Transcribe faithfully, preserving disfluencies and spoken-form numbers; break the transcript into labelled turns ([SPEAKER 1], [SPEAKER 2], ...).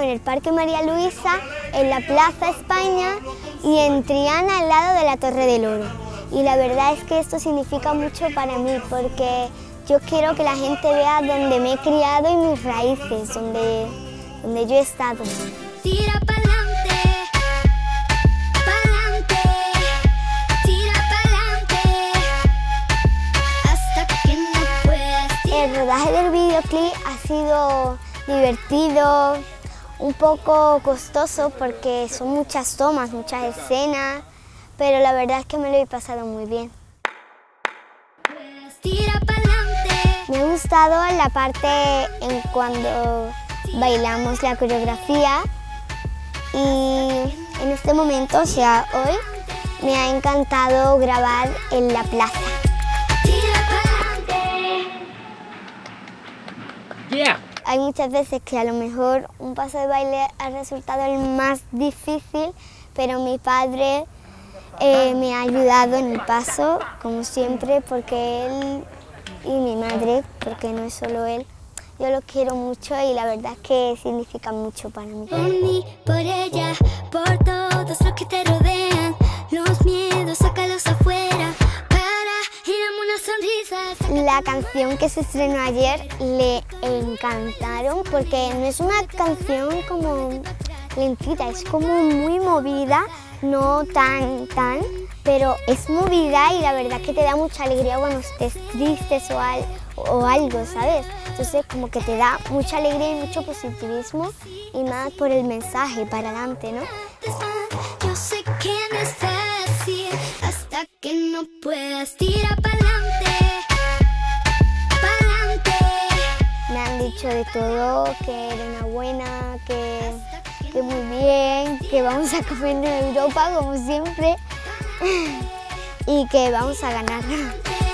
[SPEAKER 1] en el Parque María Luisa, en la Plaza España y en Triana, al lado de la Torre del Oro. Y la verdad es que esto significa mucho para mí, porque yo quiero que la gente vea dónde me he criado y mis raíces, donde, donde yo he estado.
[SPEAKER 2] Tira pa'lante, pa'lante, tira pa'lante, hasta que no puedas tirar.
[SPEAKER 1] El rodaje del videoclip ha sido divertido, un poco costoso porque son muchas tomas, muchas escenas, pero la verdad es que me lo he pasado muy bien.
[SPEAKER 2] Tira pa'lante.
[SPEAKER 1] Me ha gustado la parte en cuando bailamos la coreografía y en este momento, o sea, hoy, me ha encantado grabar en la plaza.
[SPEAKER 2] Tira pa'lante.
[SPEAKER 3] Yeah.
[SPEAKER 1] Hay muchas veces que a lo mejor un paso de baile ha resultado el más difícil, pero mi padre eh, me ha ayudado en el paso, como siempre, porque él y mi madre, porque no es solo él, yo lo quiero mucho y la verdad es que significa mucho para mí.
[SPEAKER 2] Por mí, por ella, por todos los que te rodean, los miedos, sácalos afuera, para y dame una sonrisa.
[SPEAKER 1] La canción que se estrenó ayer le encantaron porque no es una canción como lentita, es como muy movida, no tan, tan, pero es movida y la verdad que te da mucha alegría cuando estés tristes o, al, o algo, ¿sabes? Entonces como que te da mucha alegría y mucho positivismo y más por el mensaje para adelante, ¿no?
[SPEAKER 2] Yo sé que no es fácil, hasta que no puedas tirar pa'lante, pa'lante.
[SPEAKER 1] Me han dicho de todo, que era una buena, que, que muy bien, que vamos a comer en Europa como siempre y que vamos a ganar.